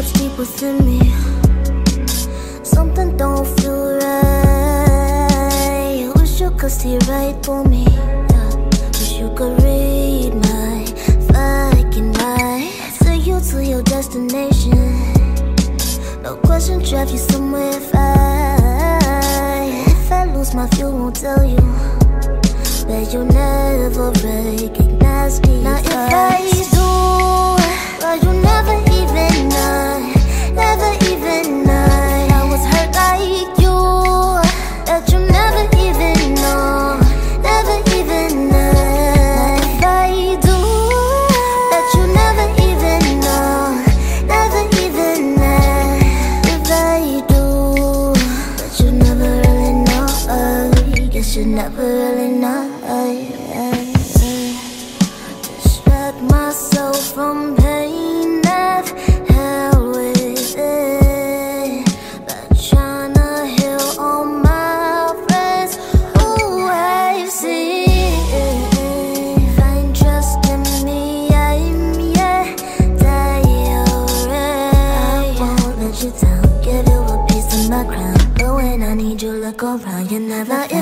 cuts deep within me. Something don't feel right. Wish you could see right through me. Wish you could read my fucking mind. Take you to your destination. No question, drive you somewhere fine. If I lose my fuel, won't tell you, but you'll never recognize me. Now if I do, well, you never even know, never even know. I was hurt like you, that you never even know, never even know. Now if I do, that you never even know, never even know. If I do, but you never really know, guess you never really know. Distract myself from pain I've held with it, but tryna heal all my friends who I've seen. Find trust in me, I'm alright. I won't let you down, give you a piece of my crown, but when I need you, look around, you're never in.